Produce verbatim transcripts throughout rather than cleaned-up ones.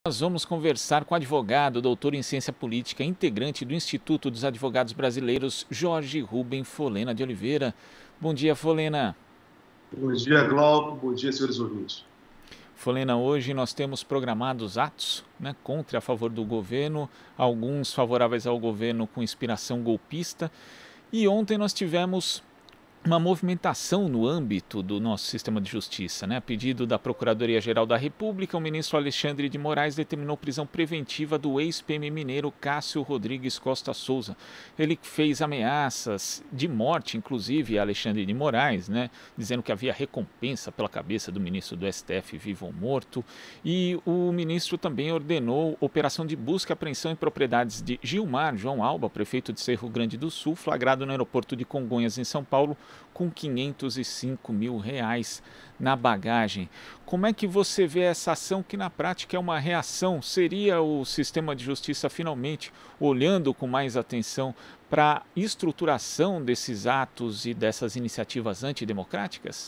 Nós vamos conversar com o advogado, doutor em ciência política, integrante do Instituto dos Advogados Brasileiros, Jorge Rubem Folena de Oliveira. Bom dia, Folena. Bom dia, Glauco. Bom dia, senhores ouvintes. Folena, hoje nós temos programados atos, né, contra e a favor do governo, alguns favoráveis ao governo com inspiração golpista. E ontem nós tivemos uma movimentação no âmbito do nosso sistema de justiça, né? A pedido da Procuradoria-Geral da República, o ministro Alexandre de Moraes determinou prisão preventiva do ex-P M mineiro Cássio Rodrigues Costa Souza. Ele fez ameaças de morte, inclusive, a Alexandre de Moraes, né? Dizendo que havia recompensa pela cabeça do ministro do S T F, vivo ou morto. E o ministro também ordenou operação de busca e apreensão em propriedades de Gilmar João Alba, prefeito de Cerro Grande do Sul, flagrado no aeroporto de Congonhas, em São Paulo, com quinhentos e cinco mil reais na bagagem. Como é que você vê essa ação que na prática é uma reação? Seria o sistema de justiça finalmente olhando com mais atenção para a estruturação desses atos e dessas iniciativas antidemocráticas?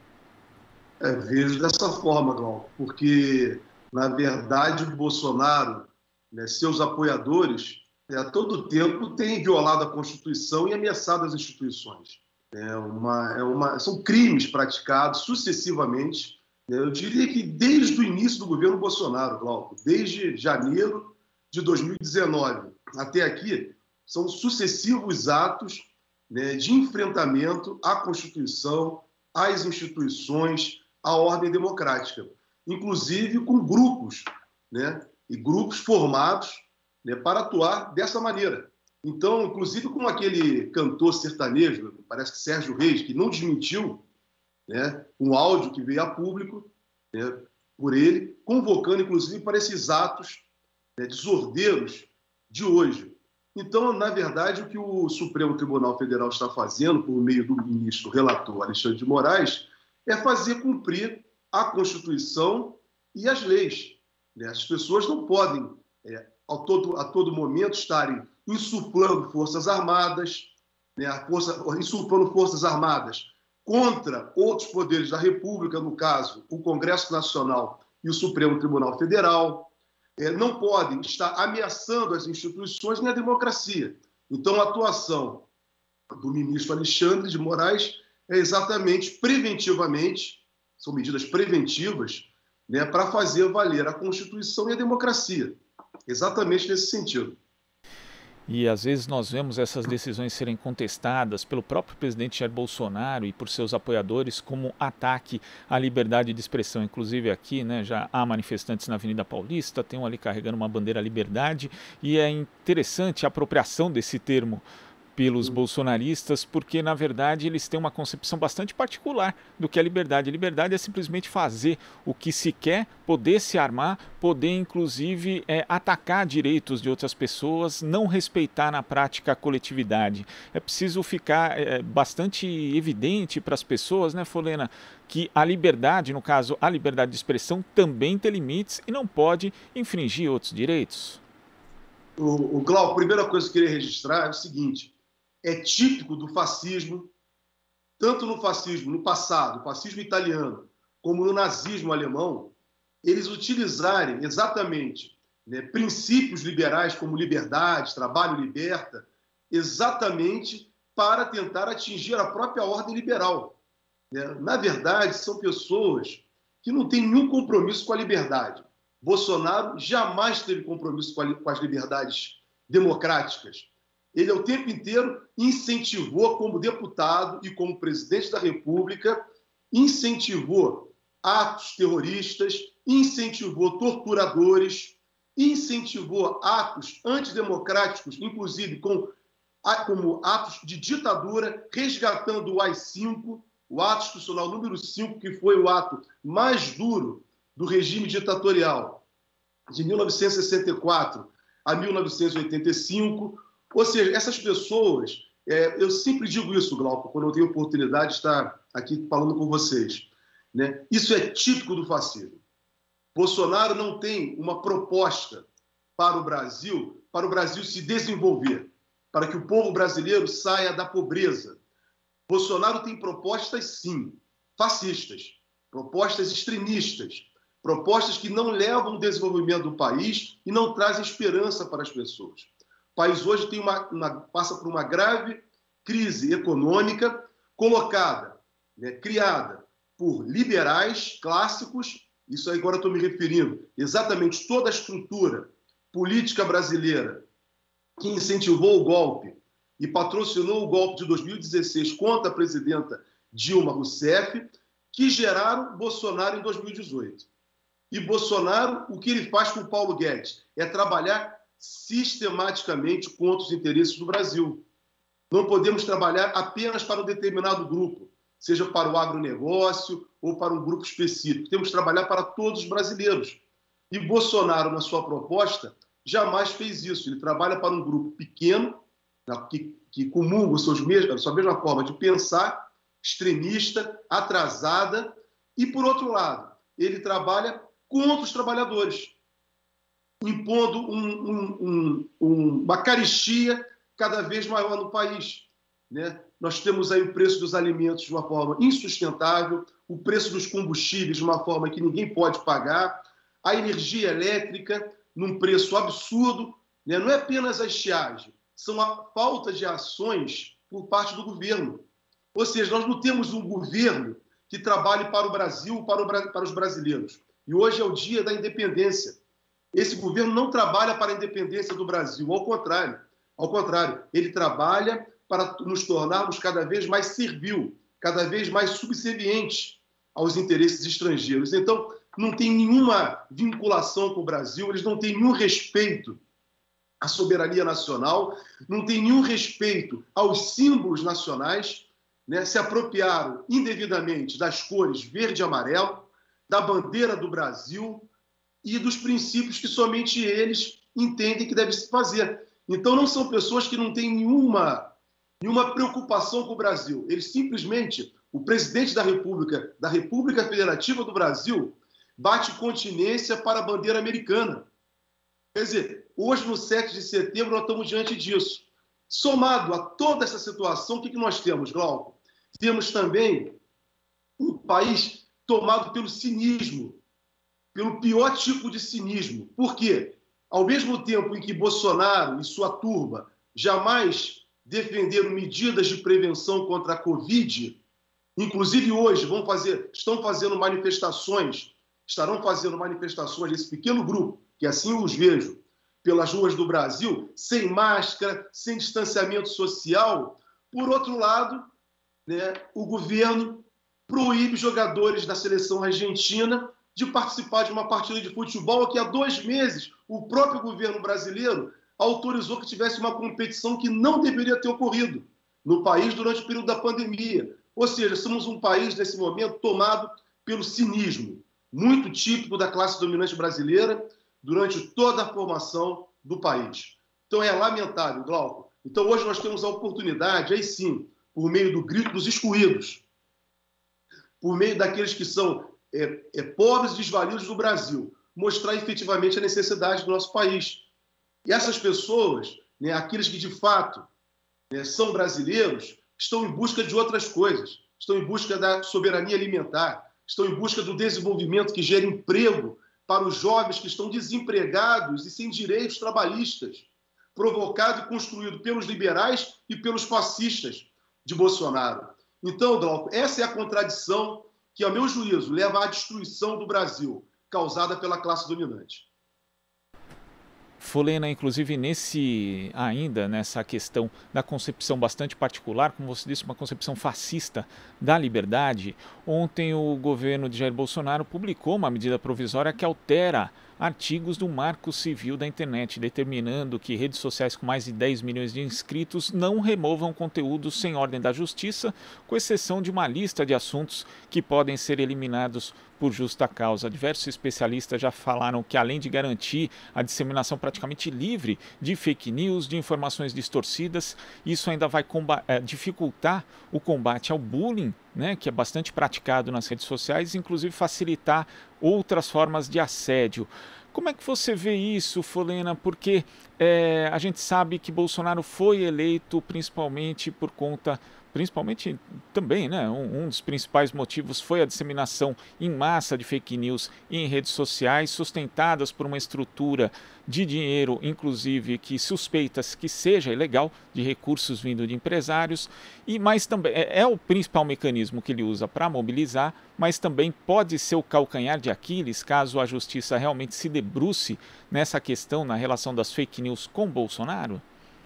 É, vejo dessa forma, Glauco, porque, na verdade, o Bolsonaro, né, seus apoiadores, né, a todo tempo têm violado a Constituição e ameaçado as instituições. É uma, é uma, são crimes praticados sucessivamente, né? Eu diria que desde o início do governo Bolsonaro, Glauco, desde janeiro de dois mil e dezenove até aqui, são sucessivos atos, né, de enfrentamento à Constituição, às instituições, à ordem democrática, inclusive com grupos, né, e grupos formados, né, para atuar dessa maneira. Então, inclusive com aquele cantor sertanejo, parece que Sérgio Reis, que não desmentiu, né, um áudio que veio a público, né, por ele, convocando, inclusive, para esses atos, né, desordeiros de hoje. Então, na verdade, o que o Supremo Tribunal Federal está fazendo, por meio do ministro relator Alexandre de Moraes, é fazer cumprir a Constituição e as leis, né? As pessoas não podem, é, a, todo, a todo momento, estarem insuplando forças armadas, né, a força, insuplando forças armadas contra outros poderes da República, no caso, o Congresso Nacional e o Supremo Tribunal Federal, é, não podem estar ameaçando as instituições nem a democracia. Então, a atuação do ministro Alexandre de Moraes é exatamente preventivamente, são medidas preventivas, né, para fazer valer a Constituição e a democracia, exatamente nesse sentido. E às vezes nós vemos essas decisões serem contestadas pelo próprio presidente Jair Bolsonaro e por seus apoiadores como ataque à liberdade de expressão. Inclusive aqui, né, já há manifestantes na Avenida Paulista, tem um ali carregando uma bandeira liberdade, e é interessante a apropriação desse termo pelos bolsonaristas, porque na verdade eles têm uma concepção bastante particular do que é liberdade. Liberdade é simplesmente fazer o que se quer, poder se armar, poder inclusive é, atacar direitos de outras pessoas, não respeitar na prática a coletividade. É preciso ficar é, bastante evidente para as pessoas, né, Folena, que a liberdade, no caso a liberdade de expressão, também tem limites e não pode infringir outros direitos. O, o Glauco, a primeira coisa que eu queria registrar é o seguinte: é típico do fascismo, tanto no fascismo no passado, o fascismo italiano, como no nazismo alemão, eles utilizarem exatamente, né, princípios liberais como liberdade, trabalho liberta, exatamente para tentar atingir a própria ordem liberal, né? Na verdade, são pessoas que não têm nenhum compromisso com a liberdade. Bolsonaro jamais teve compromisso com, a, com as liberdades democráticas. Ele, o tempo inteiro, incentivou, como deputado e como presidente da República, incentivou atos terroristas, incentivou torturadores, incentivou atos antidemocráticos, inclusive com, como atos de ditadura, resgatando o A I cinco, o ato institucional número cinco, que foi o ato mais duro do regime ditatorial, de mil novecentos e sessenta e quatro a mil novecentos e oitenta e cinco. Ou seja, essas pessoas, é, eu sempre digo isso, Glauco, quando eu tenho oportunidade de estar aqui falando com vocês, né? Isso é típico do fascismo. Bolsonaro não tem uma proposta para o Brasil, para o Brasil se desenvolver, para que o povo brasileiro saia da pobreza. Bolsonaro tem propostas, sim, fascistas, propostas extremistas, propostas que não levam o desenvolvimento do país e não trazem esperança para as pessoas. O país hoje tem uma, uma, passa por uma grave crise econômica colocada, né, criada por liberais clássicos. Isso aí agora estou me referindo exatamente toda a estrutura política brasileira que incentivou o golpe e patrocinou o golpe de dois mil e dezesseis contra a presidenta Dilma Rousseff, que geraram Bolsonaro em dois mil e dezoito. E Bolsonaro, o que ele faz com o Paulo Guedes? É trabalhar sistematicamente contra os interesses do Brasil. Não podemos trabalhar apenas para um determinado grupo, seja para o agronegócio ou para um grupo específico. Temos que trabalhar para todos os brasileiros. E Bolsonaro, na sua proposta, jamais fez isso. Ele trabalha para um grupo pequeno, que, que comunga seus mesmos, a sua mesma forma de pensar, extremista, atrasada, e, por outro lado, ele trabalha contra os trabalhadores, impondo um, um, um, um, uma carestia cada vez maior no país, né? Nós temos aí o preço dos alimentos de uma forma insustentável, o preço dos combustíveis de uma forma que ninguém pode pagar, a energia elétrica num preço absurdo, né? Não é apenas a estiagem, são a falta de ações por parte do governo. Ou seja, nós não temos um governo que trabalhe para o Brasil, para, o, para os brasileiros. E hoje é o dia da independência. Esse governo não trabalha para a independência do Brasil, ao contrário. Ao contrário, ele trabalha para nos tornarmos cada vez mais servil, cada vez mais subservientes aos interesses estrangeiros. Então, não tem nenhuma vinculação com o Brasil, eles não têm nenhum respeito à soberania nacional, não têm nenhum respeito aos símbolos nacionais, né? Se apropriaram indevidamente das cores verde e amarelo, da bandeira do Brasil e dos princípios que somente eles entendem que deve se fazer. Então, não são pessoas que não têm nenhuma, nenhuma preocupação com o Brasil. Eles simplesmente, o presidente da República, da República Federativa do Brasil, bate continência para a bandeira americana. Quer dizer, hoje, no sete de setembro, nós estamos diante disso. Somado a toda essa situação, o que nós temos, Glauco? Temos também um país tomado pelo cinismo, pelo pior tipo de cinismo. Por quê? Ao mesmo tempo em que Bolsonaro e sua turba jamais defenderam medidas de prevenção contra a Covid, inclusive hoje vão fazer, estão fazendo manifestações, estarão fazendo manifestações desse pequeno grupo, que assim os vejo, pelas ruas do Brasil, sem máscara, sem distanciamento social. Por outro lado, né, o governo proíbe jogadores da seleção argentina de participar de uma partida de futebol que há dois meses o próprio governo brasileiro autorizou que tivesse uma competição que não deveria ter ocorrido no país durante o período da pandemia. Ou seja, somos um país, nesse momento, tomado pelo cinismo, muito típico da classe dominante brasileira durante toda a formação do país. Então é lamentável, Glauco. Então hoje nós temos a oportunidade, aí sim, por meio do grito dos excluídos, por meio daqueles que são é, é, pobres e desvalidos do Brasil, mostrar efetivamente a necessidade do nosso país. E essas pessoas, né, aqueles que de fato, né, são brasileiros, estão em busca de outras coisas, estão em busca da soberania alimentar, estão em busca do desenvolvimento que gera emprego para os jovens que estão desempregados e sem direitos trabalhistas, provocado e construído pelos liberais e pelos fascistas de Bolsonaro. Então, Glauco, essa é a contradição que, a meu juízo, leva à destruição do Brasil, causada pela classe dominante. Folena, inclusive, nesse ainda nessa questão da concepção bastante particular, como você disse, uma concepção fascista da liberdade, ontem o governo de Jair Bolsonaro publicou uma medida provisória que altera artigos do Marco Civil da Internet, determinando que redes sociais com mais de dez milhões de inscritos não removam conteúdos sem ordem da Justiça, com exceção de uma lista de assuntos que podem ser eliminados por justa causa. Diversos especialistas já falaram que, além de garantir a disseminação praticamente livre de fake news, de informações distorcidas, isso ainda vai é, dificultar o combate ao bullying, né, que é bastante praticado nas redes sociais, inclusive facilitar outras formas de assédio. Como é que você vê isso, Folena? Porque é, a gente sabe que Bolsonaro foi eleito principalmente por conta principalmente também, né, um, um dos principais motivos foi a disseminação em massa de fake news em redes sociais, sustentadas por uma estrutura de dinheiro, inclusive, que suspeita-se que seja ilegal, de recursos vindo de empresários, e mas também é, é o principal mecanismo que ele usa para mobilizar, mas também pode ser o calcanhar de Aquiles, caso a justiça realmente se debruce nessa questão, na relação das fake news com Bolsonaro?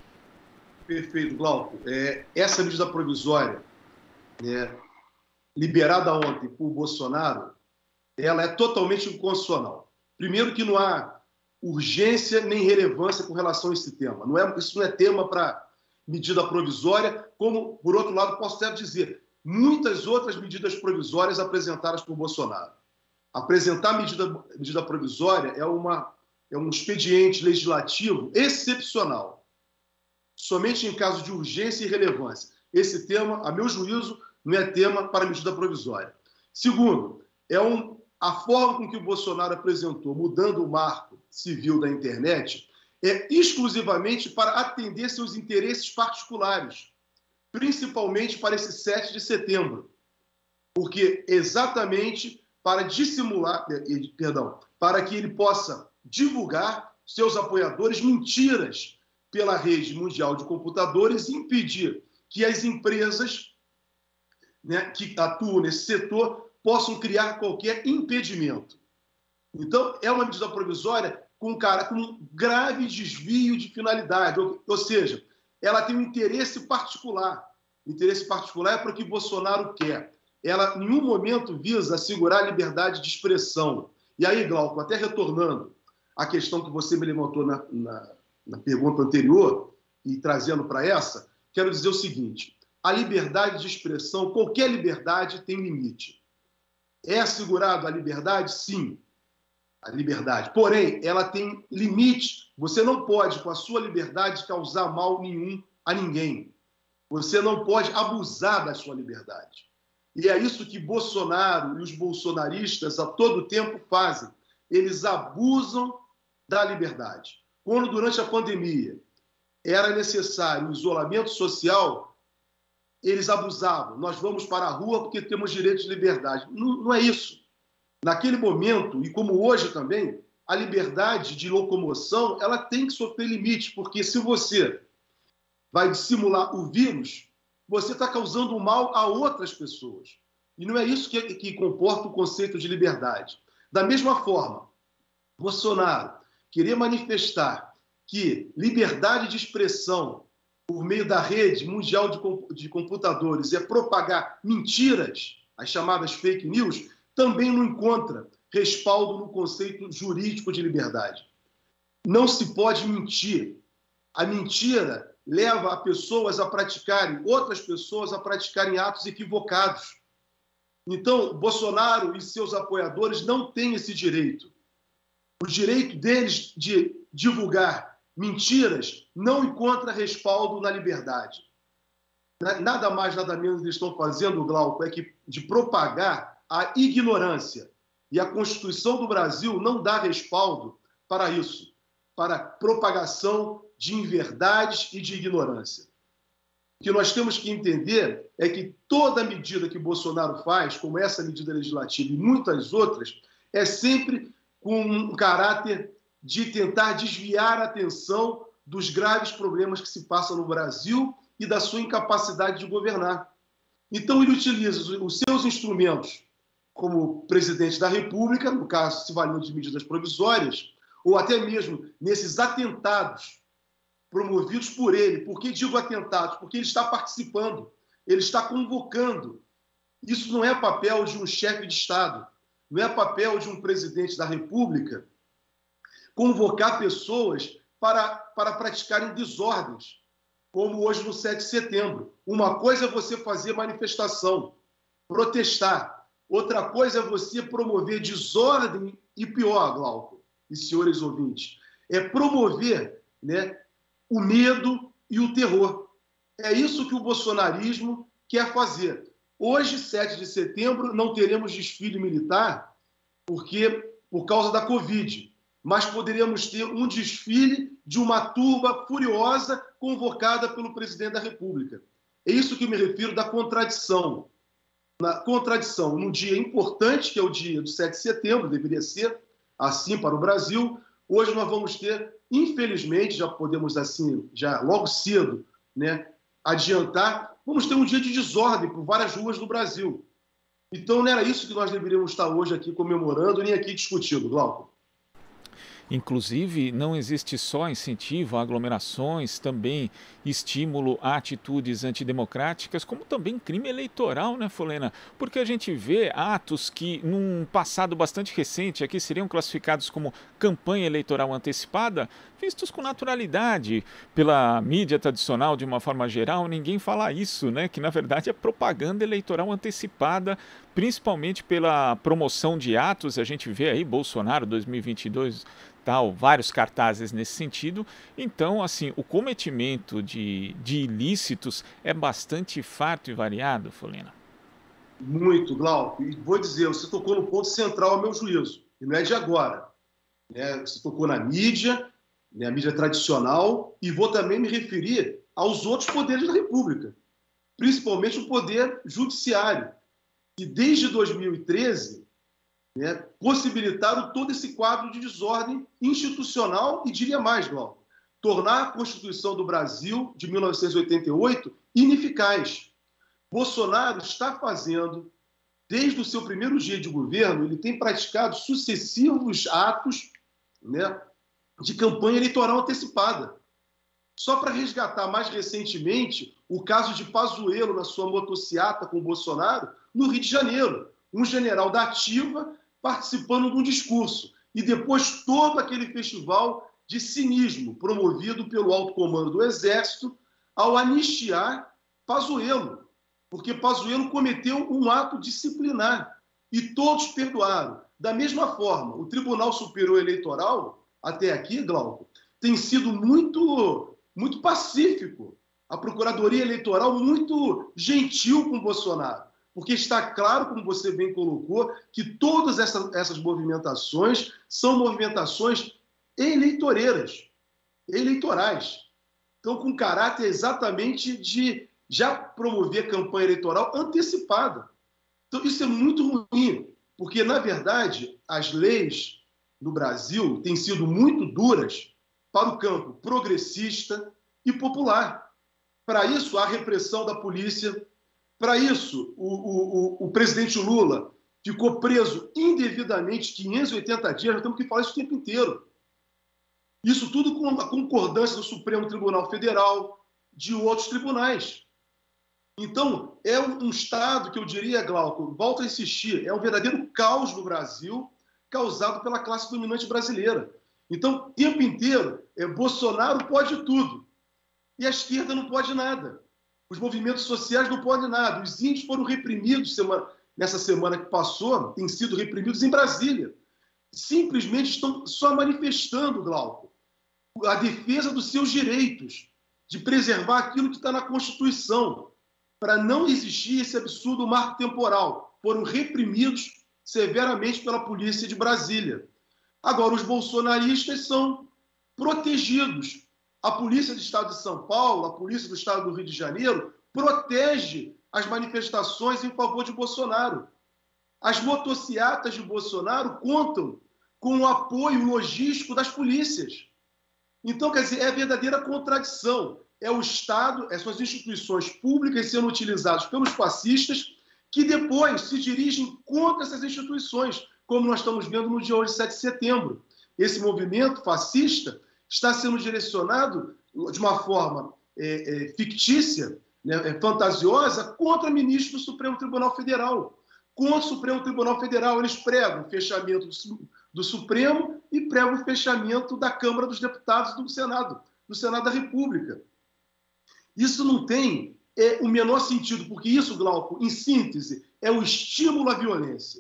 Perfeito, Glauco. É, essa medida provisória, né, liberada ontem por Bolsonaro, ela é totalmente inconstitucional. Primeiro que não há urgência nem relevância com relação a esse tema. Não é, isso não é tema para medida provisória, como, por outro lado, posso até dizer, muitas outras medidas provisórias apresentadas por Bolsonaro. Apresentar medida, medida provisória é, uma, é um expediente legislativo excepcional. Somente em caso de urgência e relevância. Esse tema, a meu juízo, não é tema para medida provisória. Segundo, é um, a forma com que o Bolsonaro apresentou, mudando o marco civil da internet, é exclusivamente para atender seus interesses particulares, principalmente para esse sete de setembro. Porque exatamente para dissimular, perdão, para que ele possa divulgar seus apoiadores mentiras pela rede mundial de computadores e impedir que as empresas, né, que atuam nesse setor possam criar qualquer impedimento. Então, é uma medida provisória com, cara, com um grave desvio de finalidade, ou, ou seja, ela tem um interesse particular. O interesse particular é para o que Bolsonaro quer. Ela, em nenhum momento, visa assegurar a liberdade de expressão. E aí, Glauco, até retornando à questão que você me levantou na, na na pergunta anterior e trazendo para essa, quero dizer o seguinte: a liberdade de expressão, qualquer liberdade tem limite. É assegurado a liberdade? Sim, a liberdade. Porém, ela tem limite. Você não pode, com a sua liberdade, causar mal nenhum a ninguém. Você não pode abusar da sua liberdade. E é isso que Bolsonaro e os bolsonaristas a todo tempo fazem. Eles abusam da liberdade. Quando, durante a pandemia, era necessário o isolamento social, eles abusavam. Nós vamos para a rua porque temos direito de liberdade. Não, não é isso. Naquele momento, e como hoje também, a liberdade de locomoção ela tem que sofrer limites, porque se você vai dissimular o vírus, você está causando mal a outras pessoas. E não é isso que, que comporta o conceito de liberdade. Da mesma forma, Bolsonaro querer manifestar que liberdade de expressão por meio da rede mundial de computadores é propagar mentiras, as chamadas fake news, também não encontra respaldo no conceito jurídico de liberdade. Não se pode mentir. A mentira leva a pessoas a praticarem, outras pessoas a praticarem atos equivocados. Então, Bolsonaro e seus apoiadores não têm esse direito. O direito deles de divulgar mentiras não encontra respaldo na liberdade. Nada mais, nada menos eles estão fazendo, Glauco, é que de propagar a ignorância. E a Constituição do Brasil não dá respaldo para isso, para propagação de inverdades e de ignorância. O que nós temos que entender é que toda medida que Bolsonaro faz, como essa medida legislativa e muitas outras, é sempre com um caráter de tentar desviar a atenção dos graves problemas que se passam no Brasil e da sua incapacidade de governar. Então, ele utiliza os seus instrumentos como presidente da República, no caso, se valendo de medidas provisórias, ou até mesmo nesses atentados promovidos por ele. Por que digo atentados? Porque ele está participando, ele está convocando. Isso não é papel de um chefe de Estado, não é papel de um presidente da República convocar pessoas para, para praticarem desordens, como hoje no sete de setembro. Uma coisa é você fazer manifestação, protestar. Outra coisa é você promover desordem e pior, Glauco e senhores ouvintes, é promover, né, o medo e o terror. É isso que o bolsonarismo quer fazer. Hoje, sete de setembro, não teremos desfile militar porque, por causa da Covid, mas poderíamos ter um desfile de uma turba furiosa convocada pelo presidente da República. É isso que eu me refiro da contradição. Na contradição, num dia importante, que é o dia do sete de setembro, deveria ser assim para o Brasil, hoje nós vamos ter, infelizmente, já podemos assim, já logo cedo, né, adiantar, vamos ter um dia de desordem por várias ruas do Brasil. Então não era isso que nós deveríamos estar hoje aqui comemorando, nem aqui discutindo, Glauco. Inclusive, não existe só incentivo a aglomerações, também estímulo a atitudes antidemocráticas, como também crime eleitoral, né, Folena? Porque a gente vê atos que, num passado bastante recente, aqui seriam classificados como campanha eleitoral antecipada, vistos com naturalidade pela mídia tradicional de uma forma geral. Ninguém fala isso, né? Que na verdade é propaganda eleitoral antecipada, principalmente pela promoção de atos. A gente vê aí Bolsonaro dois mil e vinte e dois, tal, vários cartazes nesse sentido. Então, assim, o cometimento de, de ilícitos é bastante farto e variado, Folena. Muito, Glauco. E vou dizer, você tocou no ponto central ao meu juízo, e não é de agora. Né? Você tocou na mídia, né, a mídia tradicional, e vou também me referir aos outros poderes da República, principalmente o poder judiciário, que desde dois mil e treze, né, possibilitaram todo esse quadro de desordem institucional e, diria mais, Glauco, tornar a Constituição do Brasil de mil novecentos e oitenta e oito ineficaz. Bolsonaro está fazendo, desde o seu primeiro dia de governo, ele tem praticado sucessivos atos, né, de campanha eleitoral antecipada. Só para resgatar mais recentemente o caso de Pazuello na sua motociata com o Bolsonaro no Rio de Janeiro. Um general da ativa participando de um discurso. E depois todo aquele festival de cinismo promovido pelo alto comando do Exército ao anistiar Pazuello. Porque Pazuello cometeu um ato disciplinar. E todos perdoaram. Da mesma forma, o Tribunal Superior Eleitoral, até aqui, Glauco, tem sido muito, muito pacífico. A Procuradoria Eleitoral muito gentil com o Bolsonaro. Porque está claro, como você bem colocou, que todas essas, essas movimentações são movimentações eleitoreiras, eleitorais. Então, com caráter exatamente de já promover campanha eleitoral antecipada. Então, isso é muito ruim, porque, na verdade, as leis no Brasil têm sido muito duras para o campo progressista e popular. Para isso, há repressão da polícia. Para isso, o, o, o, o presidente Lula ficou preso indevidamente quinhentos e oitenta dias, nós temos que falar isso o tempo inteiro. Isso tudo com a concordância do Supremo Tribunal Federal, de outros tribunais. Então, é um, um Estado que eu diria, Glauco, volto a insistir, é um verdadeiro caos no Brasil, causado pela classe dominante brasileira. Então, o tempo inteiro, é, Bolsonaro pode tudo, e a esquerda não pode nada. Os movimentos sociais não podem nada. Os índios foram reprimidos semana, nessa semana que passou, têm sido reprimidos em Brasília. Simplesmente estão só manifestando, Glauco, a defesa dos seus direitos, de preservar aquilo que está na Constituição, para não existir esse absurdo marco temporal. Foram reprimidos severamente pela polícia de Brasília. Agora, os bolsonaristas são protegidos. A Polícia do Estado de São Paulo, a Polícia do Estado do Rio de Janeiro, protege as manifestações em favor de Bolsonaro. As motocicletas de Bolsonaro contam com o apoio logístico das polícias. Então, quer dizer, é a verdadeira contradição. É o Estado, são as instituições públicas sendo utilizadas pelos fascistas que depois se dirigem contra essas instituições, como nós estamos vendo no dia hoje, sete de setembro. Esse movimento fascista está sendo direcionado de uma forma é, é, fictícia, né, é, fantasiosa, contra ministros do Supremo Tribunal Federal. Contra o Supremo Tribunal Federal, eles pregam o fechamento do, do Supremo e pregam o fechamento da Câmara dos Deputados e do Senado, do Senado da República. Isso não tem é, o menor sentido, porque isso, Glauco, em síntese, é o estímulo à violência.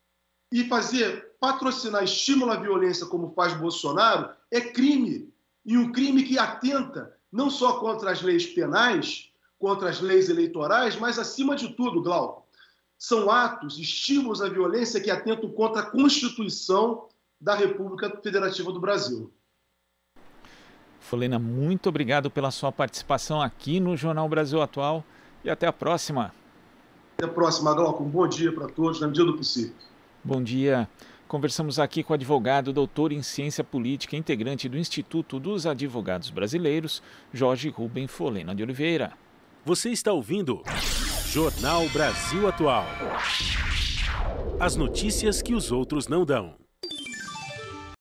E fazer, patrocinar estímulo à violência, como faz Bolsonaro, é crime. E um crime que atenta não só contra as leis penais, contra as leis eleitorais, mas, acima de tudo, Glauco, são atos, estímulos à violência que atentam contra a Constituição da República Federativa do Brasil. Folena, muito obrigado pela sua participação aqui no Jornal Brasil Atual. e até a próxima. Até a próxima, Glauco. Um bom dia para todos, na medida do possível. Bom dia. Conversamos aqui com o advogado, doutor em ciência política, integrante do Instituto dos Advogados Brasileiros, Jorge Rubem Folena de Oliveira. Você está ouvindo Jornal Brasil Atual. As notícias que os outros não dão.